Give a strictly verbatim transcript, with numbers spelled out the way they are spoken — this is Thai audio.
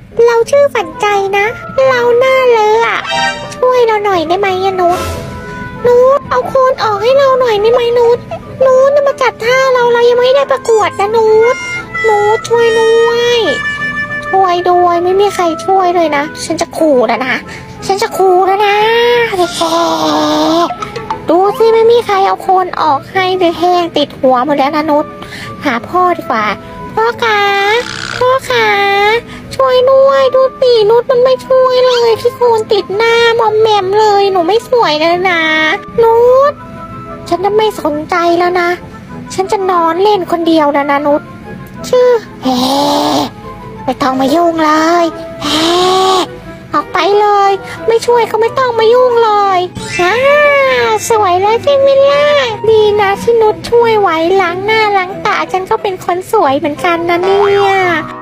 เราชื่อฝันใจนะเราหน้าเลอะอะช่วยเราหน่อยได้ไหมอะนุชนุชเอาโคนออกให้เราหน่อยได้ไหมนุชนุชมาจัดท่าเราเรายังไม่ได้ประกวดนะนุชนุชช่วยด้วยช่วยด้วยไม่มีใครช่วยเลยนะฉันจะขู่แล้วนะฉันจะขู่แล้วนะเด็กดูสิไม่มีใครเอาโคนออกให้เลยแห้งติดหัวหมดแล้วนะนุชหาพ่อดีกว่าพ่อขาพ่อขาช่วยด้วยดูสินุชมันไม่ช่วยเลยที่โคนติดหน้ามอมแมมเลยหนูไม่สวยแล้วนะนุชฉันจะไม่สนใจแล้วนะฉันจะนอนเล่นคนเดียวแล้วนะนุชชื่อเฮ้ไม่ต้องมายุ่งเลยเฮ้ออกไปเลยไม่ช่วยก็ไม่ต้องมายุ่งเลยอ่าสวยแล้วใช่ไหมล่ะดีนะที่นุชช่วยไว้ล้างหน้าล้างตาฉันก็เป็นคนสวยเหมือนกันนะเนี่ย